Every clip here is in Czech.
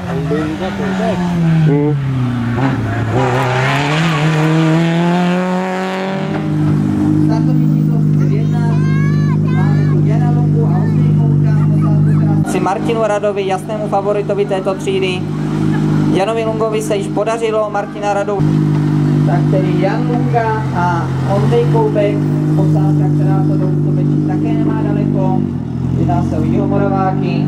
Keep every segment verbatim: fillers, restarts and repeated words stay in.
Lunga Quebec. Hmm. Martinu Radovi, jasnému favoritovi této třídy. Janovi Lungovi se již podařilo Martina Radu. Tak tedy Jan Lunga a Ondřej Koubek, posádka, která to do Ústobečí také nemá daleko. Jedná se o Jihomoraváky.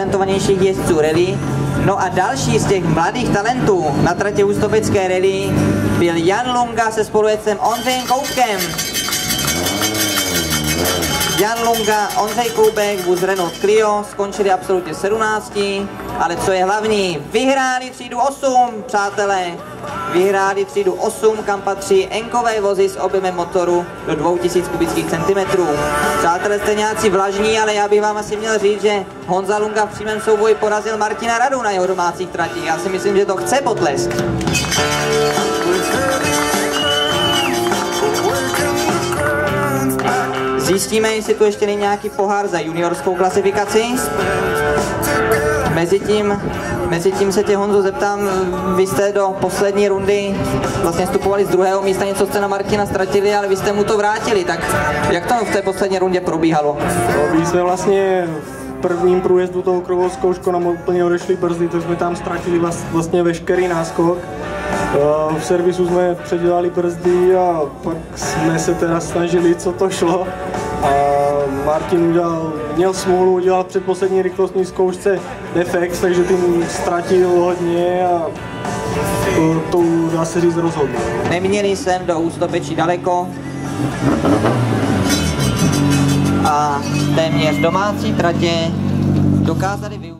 nejtalentovanějších jezdců rally. No a další z těch mladých talentů na trati Ústopecké rally byl Jan Lunga se spolujezdcem Ondřejem Koubkem. Jan Lunga, Ondřej Koubek, vůz Renault Clio skončili absolutně sedmnácti, ale co je hlavní, vyhráli třídu osm, přátelé. Vyhráli třídu osm, kam patří enkové vozy s objemem motoru do dvou tisíc kubických centimetrů. Přátelé, jste nějací vlažní, ale já bych vám asi měl říct, že Honza Lunga v přímém souboji porazil Martina Radu na jeho domácích tratích. Já si myslím, že to chce potlesk. Zjistíme, jestli tu ještě není nějaký pohár za juniorskou klasifikaci. Mezitím, mezitím se tě, Honzo, zeptám, vy jste do poslední rundy vlastně vstupovali z druhého místa, něco jste na Martina ztratili, ale vy jste mu to vrátili, tak jak to v té poslední rundě probíhalo? No, my jsme vlastně v prvním průjezdu toho kruhovou zkoušku nám úplně odešly brzdy, tak jsme tam ztratili vlastně veškerý náskok. V servisu jsme předělali brzdy a pak jsme se teda snažili, co to šlo. A Martin udělal, měl smůlu, udělal před poslední rychlostní zkoušce defekt, takže tím ztratil hodně a to, to dá se říct rozhodně. Neměli jsem do Ústopečí daleko a téměř domácí tratě dokázali využít